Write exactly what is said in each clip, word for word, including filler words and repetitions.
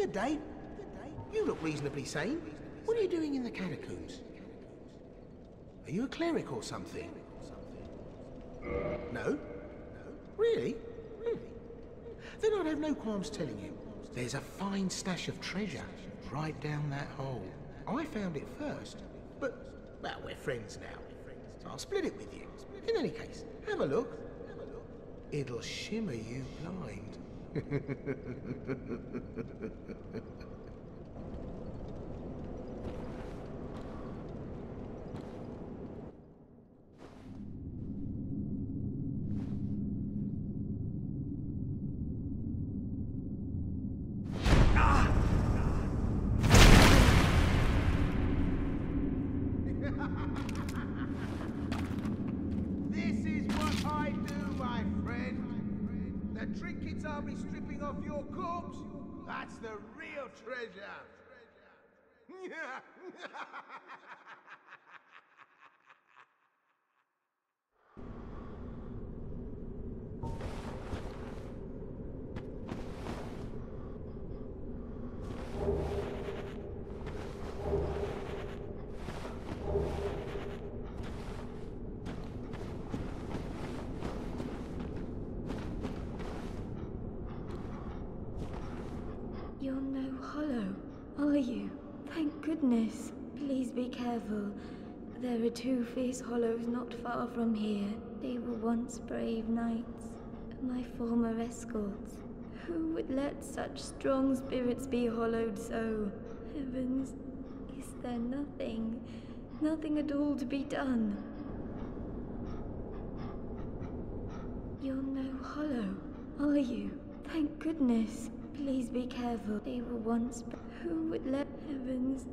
Good day. You look reasonably sane. What are you doing in the catacombs? Are you a cleric or something? No? Really? Hmm. Then I'd have no qualms telling you. There's a fine stash of treasure right down that hole. I found it first, but, well, we're friends now, so I'll split it with you. In any case, have a look. It'll shimmer you blind. This is what I do, my friend. The trinkets I'll be stripping off your corpse, that's the real treasure. You're no hollow, are you? Thank goodness. Please be careful. There are two fierce hollows not far from here. They were once brave knights, my former escorts. Who would let such strong spirits be hollowed so? Heavens, is there nothing, nothing at all to be done? You're no hollow, are you? Thank goodness. Please be careful. They were once... Who would let... Heavens...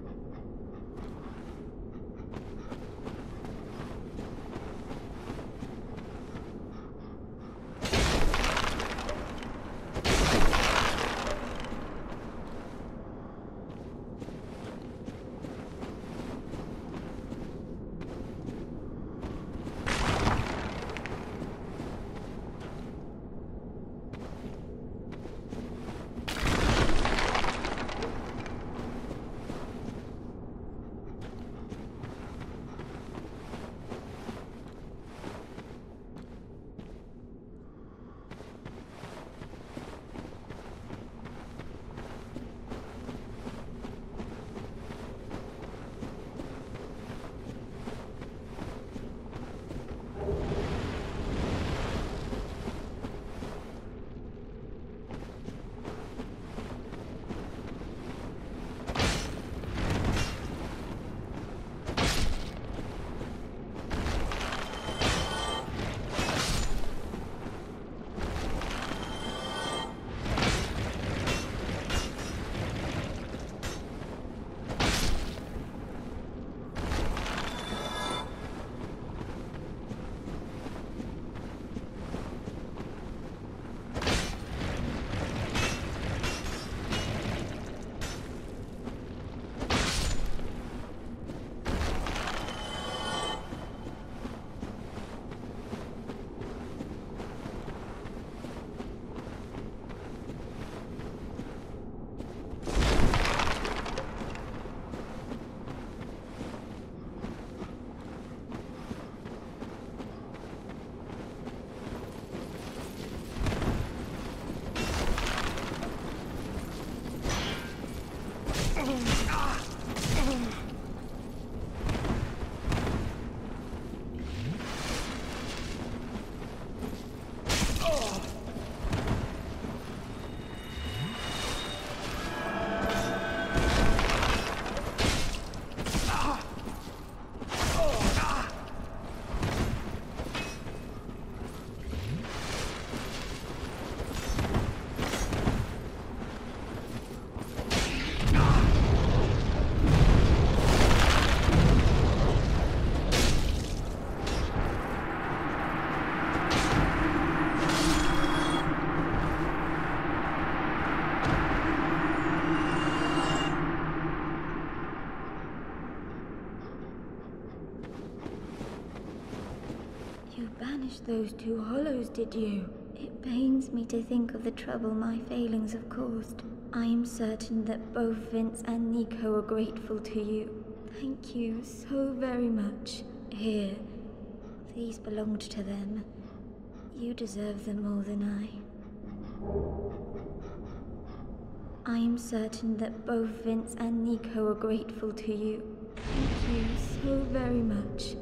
banished those two hollows, did you? It pains me to think of the trouble my failings have caused. I am certain that both Vince and Nico are grateful to you. Thank you so very much. Here, these belonged to them. You deserve them more than I. I am certain that both Vince and Nico are grateful to you. Thank you so very much.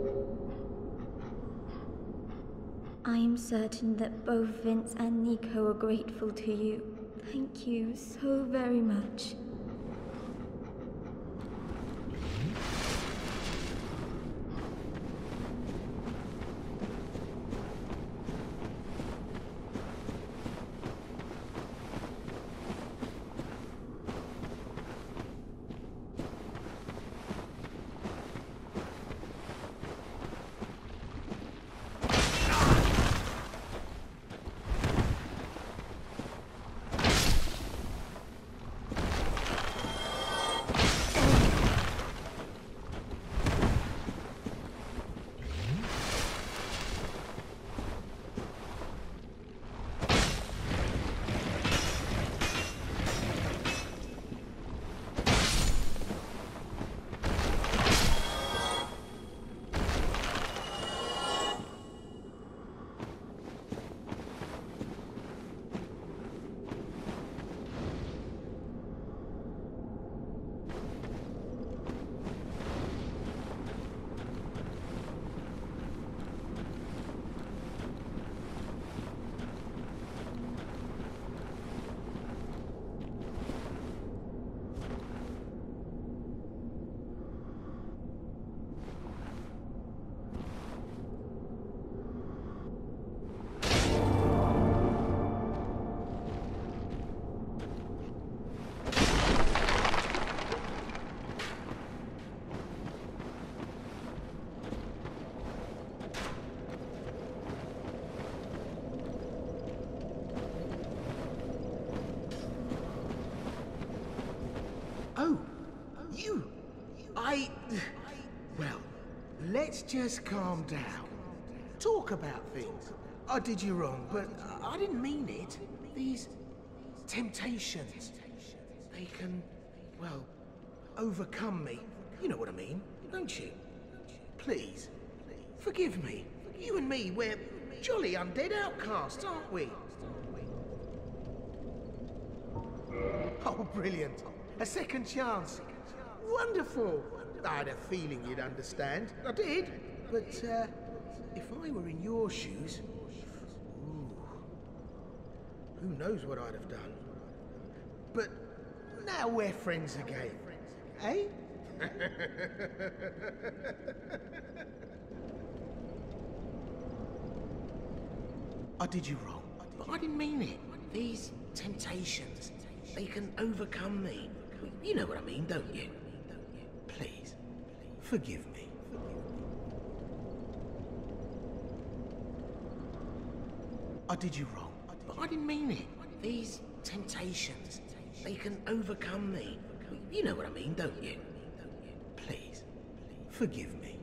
I am certain that both Vince and Nico are grateful to you. Thank you so very much. Oh, you! I... Well, let's just calm down. Talk about things. I did you wrong, but I didn't mean it. These temptations, they can, well, overcome me. You know what I mean, don't you? Please, forgive me. You and me, we're jolly undead outcasts, aren't we? Oh, brilliant. A second chance. Wonderful. I had a feeling you'd understand. I did. But, uh, if I were in your shoes... Ooh, who knows what I'd have done. But now we're friends again. Eh? I did you wrong, but I didn't mean it. These temptations, they can overcome me. You know what I mean, don't you? Please, forgive me. I did you wrong, but I didn't mean it. These temptations, they can overcome me. You know what I mean, don't you? Please, forgive me.